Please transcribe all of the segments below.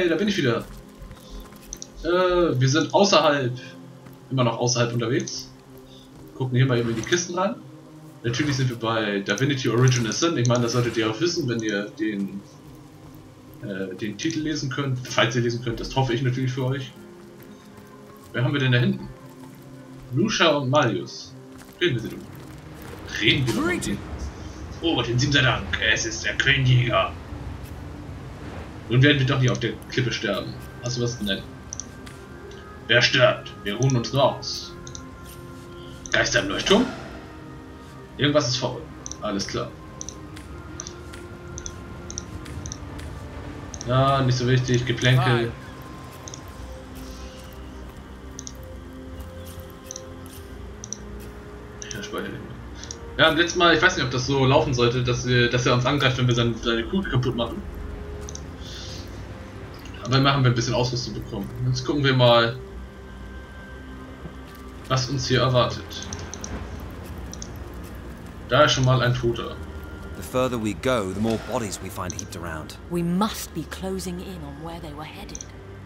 da bin ich wieder. Wir sind immer noch außerhalb unterwegs. Gucken hier mal eben in die Kisten rein. Natürlich sind wir bei Divinity Original Sin. Ich meine, das solltet ihr auch wissen, wenn ihr den Titel lesen könnt. Falls ihr lesen könnt, das hoffe ich natürlich für euch. Wer haben wir denn da hinten? Lucia und Marius. Reden wir doch mit ihnen. Oh, den 7. Dank. Es ist der Quellenjäger. Nun werden wir doch nicht auf der Klippe sterben. Hast du was zu nennen? Wer stirbt? Wir ruhen uns nur aus. Geister im Leuchtturm? Irgendwas ist faul. Alles klar. Ja, nicht so wichtig. Geplänkel. Ja, Speicher. Ja, letztes Mal, ich weiß nicht, ob das so laufen sollte, dass er uns angreift, wenn wir seine Kugel kaputt machen. Aber immerhin haben wir ein bisschen Ausrüstung bekommen. Jetzt gucken wir mal, was uns hier erwartet. Da ist schon mal ein Toter. The further we go, the more bodies we find heaped around. We must be closing in on where they were headed.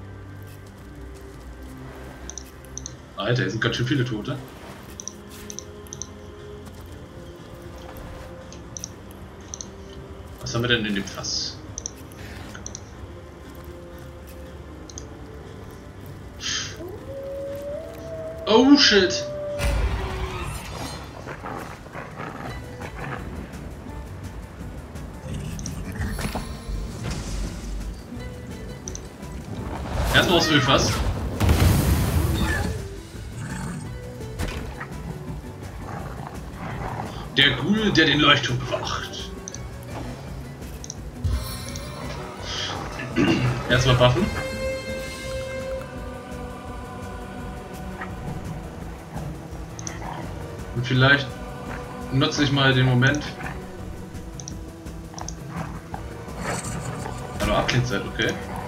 Alter, hier sind ganz schön viele Tote. Was haben wir denn in dem Fass? Oh shit! Erstmal aus Ölfass. Der Ghoul, der den Leuchtturm bewacht. Erstmal buffen. Und vielleicht nutze ich mal den Moment. Hallo, Abklingzeit, okay.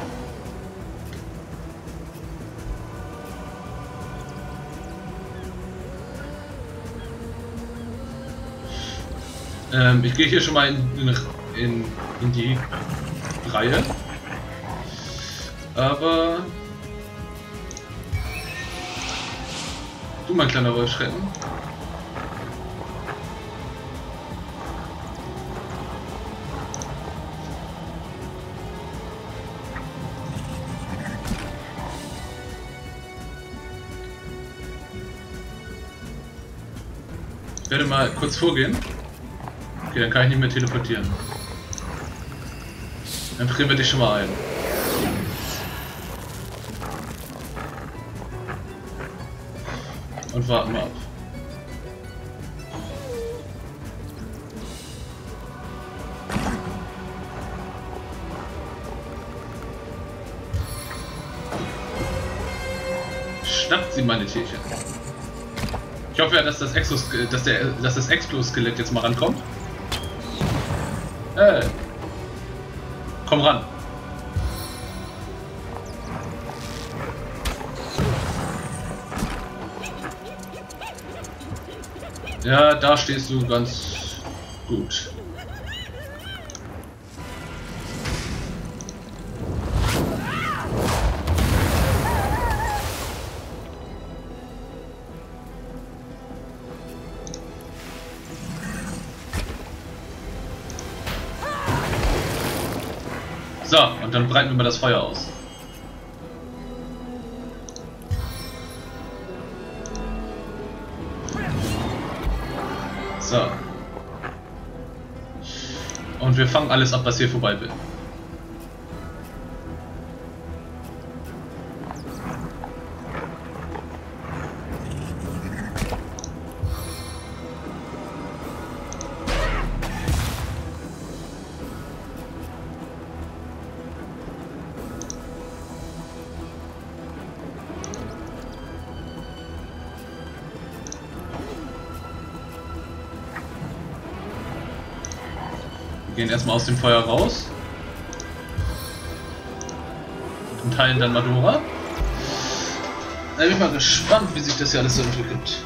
Ich gehe hier schon mal in die Reihe. Aber du, mein kleiner Wolfschrecken. Ich werde mal kurz vorgehen. Okay, dann kann ich nicht mehr teleportieren. Dann frieren wir dich schon mal ein. Und warten mal ab. Schnappt sie, meine Tierchen. Ich hoffe ja, dass das Exploskelett jetzt mal rankommt. Komm ran. Ja, da stehst du ganz gut. So, und dann breiten wir mal das Feuer aus. So. Und wir fangen alles ab, was hier vorbei will. Wir gehen erstmal aus dem Feuer raus und teilen dann Madora. Da bin ich mal gespannt, wie sich das hier alles so entwickelt.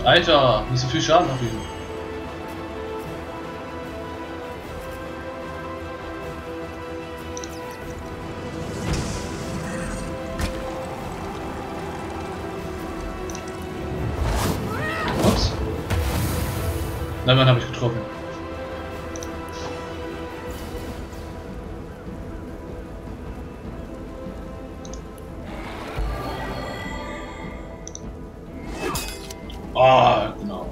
Alter, nicht so viel Schaden auf ihn. Ups. Nein, Mann, habe ich getroffen. Ah, genau.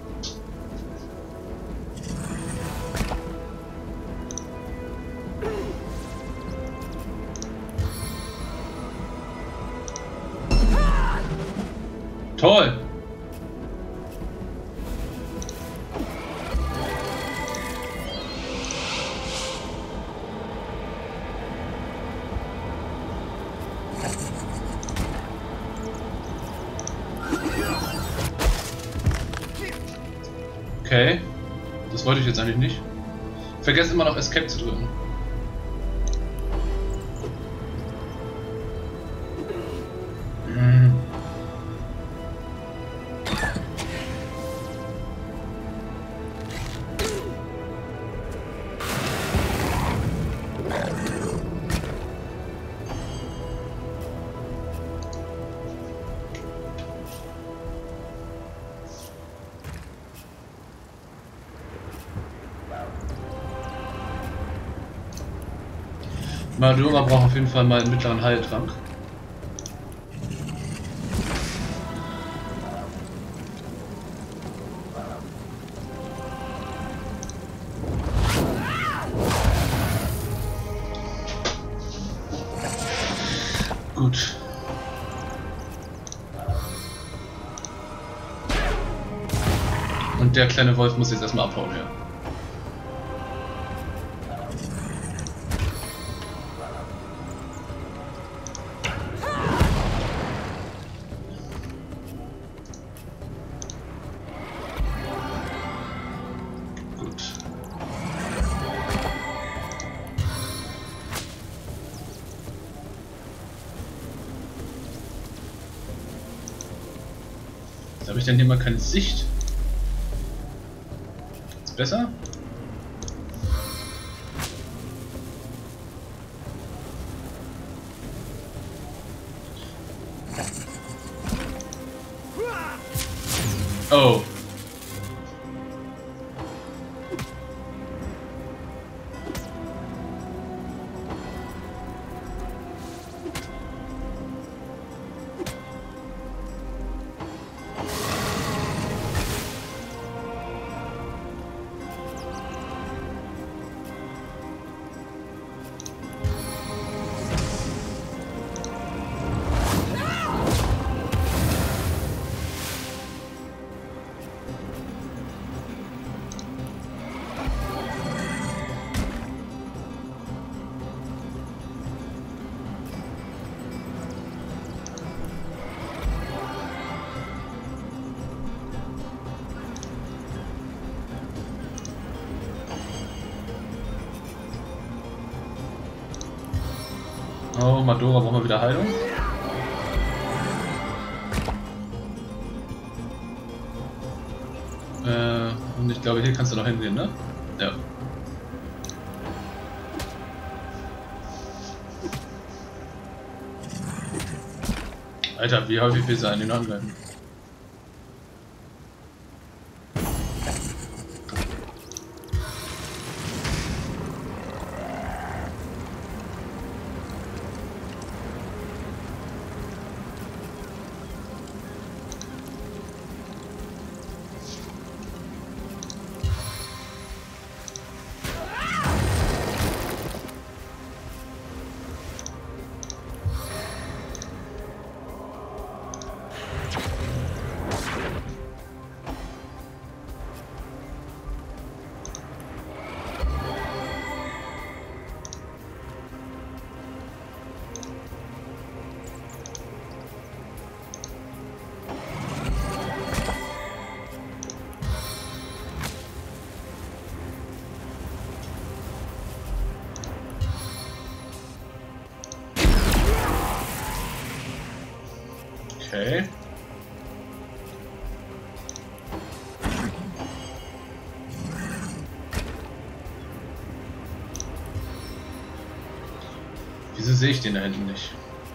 Toll. Okay, das wollte ich jetzt eigentlich nicht. Vergesst immer noch Escape zu drücken. Madura braucht auf jeden Fall mal einen mittleren Heiltrank. Gut. Und der kleine Wolf muss jetzt erstmal abhauen, ja. Habe ich denn hier mal keine Sicht? Ist besser? Oh. Oh, Madora, brauchen wir wieder Heilung? Und ich glaube, hier kannst du noch hingehen, ne? Ja. Alter, wie häufig willst du einen angreifen? Okay. sehe ich den da hinten nicht.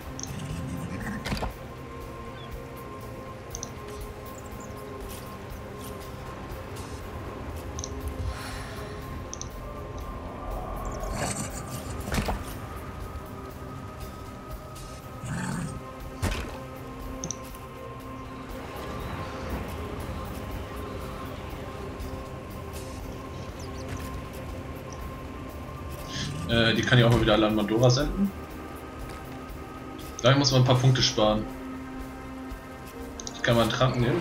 Die kann ich auch mal wieder alle an Mandora senden. Da muss man ein paar Punkte sparen. Ich kann mal einen Trank nehmen.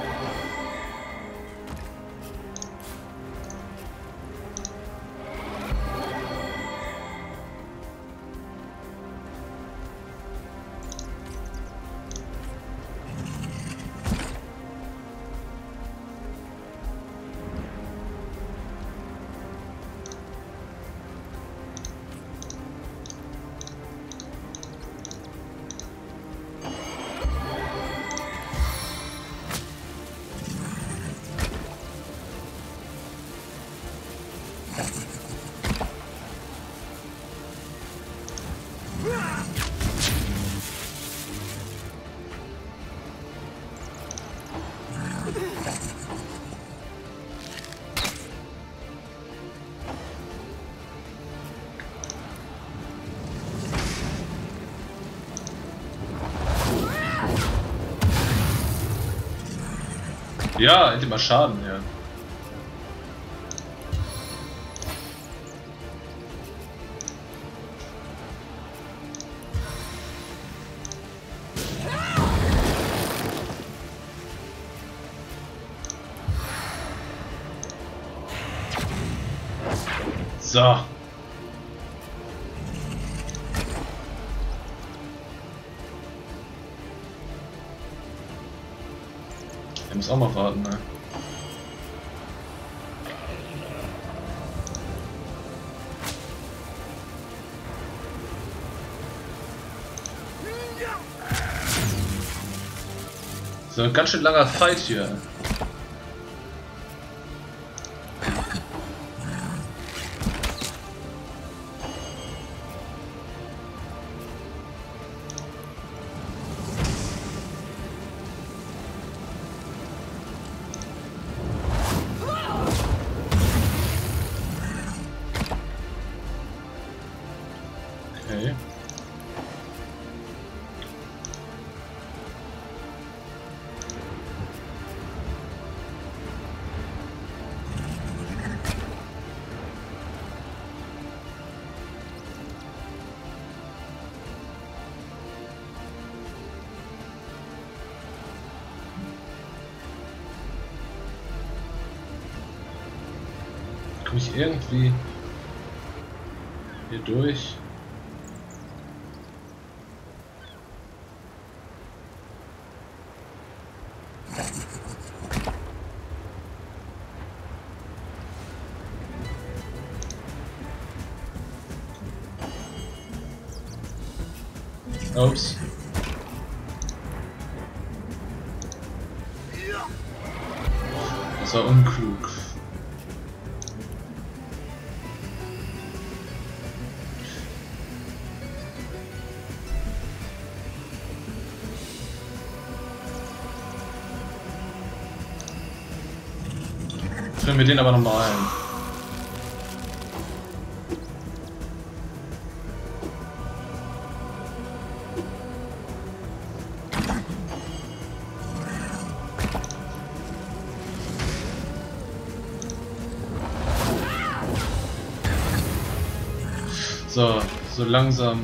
Ja, endlich mal Schaden, ja. So. Er muss auch mal warten, ne? So ein ganz schön langer Fight hier. Okay. Komme ich irgendwie hier durch? Ups. Das war unklug. Führen wir den aber nochmal ein. So langsam.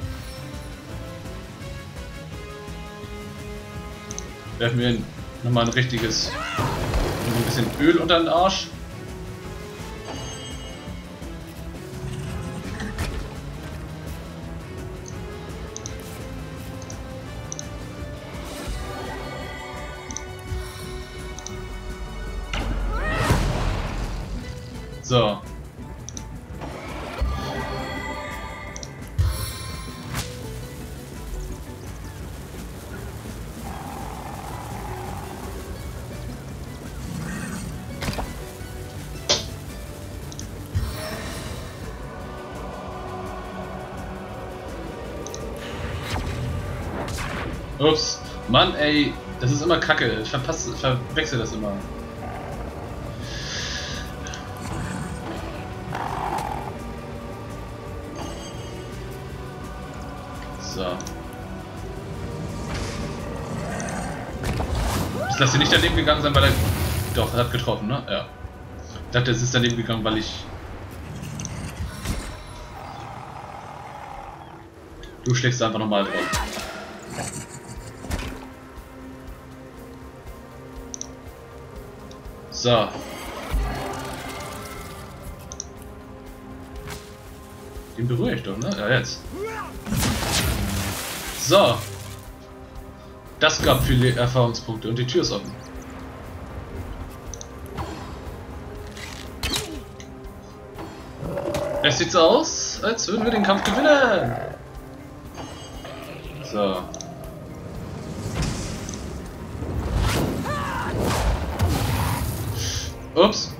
Werfen wir nochmal ein richtiges, ein bisschen Öl unter den Arsch. So. Ups. Mann, ey. Das ist immer kacke. Ich verwechsel das immer. So. Ich lasse nicht daneben gegangen sein, weil er... Doch, er hat getroffen, ne? Ja. Ich dachte, es ist daneben gegangen, weil ich... Du schlägst einfach nochmal drauf. So. Den berühre ich doch, ne? Ja, jetzt. So. Das gab viele Erfahrungspunkte und die Tür ist offen. Es sieht so aus, als würden wir den Kampf gewinnen. So. Ups.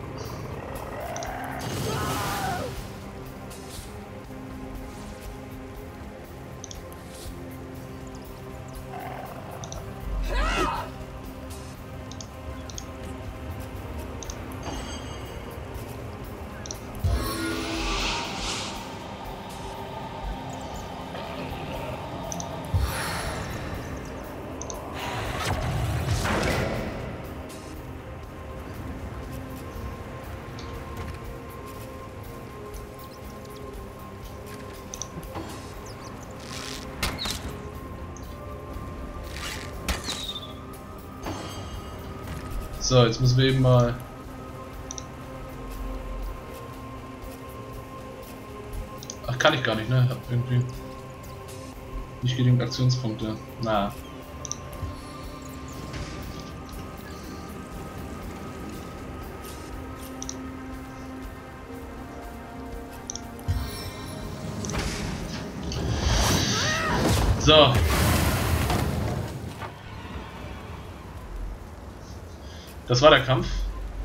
So, jetzt müssen wir eben mal... Ach, kann ich gar nicht, ne? Hab irgendwie nicht genügend Aktionspunkte. Na. So. Das war der Kampf.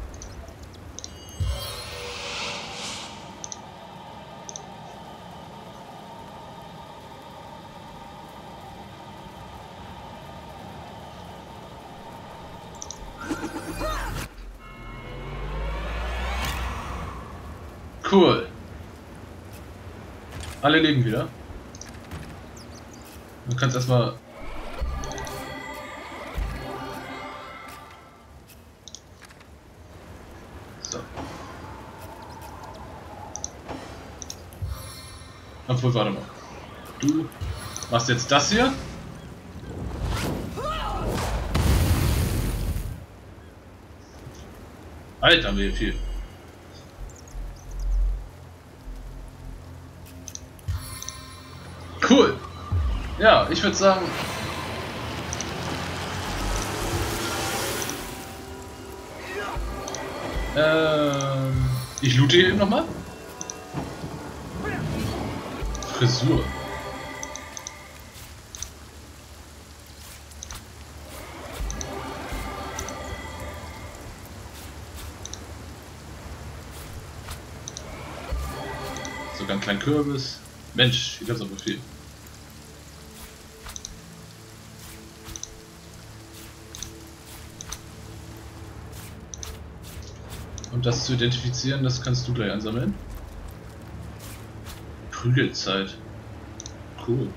Cool. Alle leben wieder. Du kannst erstmal... So. Obwohl, warte mal. Du machst jetzt das hier. Alter, mir viel. Cool. Ja, ich würde sagen... Ich loote hier eben nochmal. Frisur. Sogar einen kleinen Kürbis. Mensch, hier gab's aber viel. Um das zu identifizieren, das kannst du gleich einsammeln. Prügelzeit. Cool.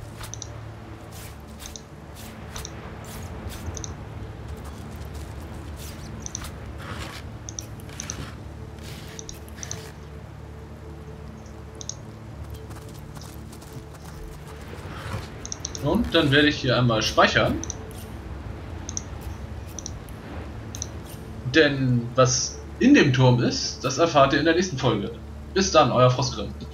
Und dann werde ich hier einmal speichern. Denn was in dem Turm ist, das erfahrt ihr in der nächsten Folge. Bis dann, euer Frostgrim.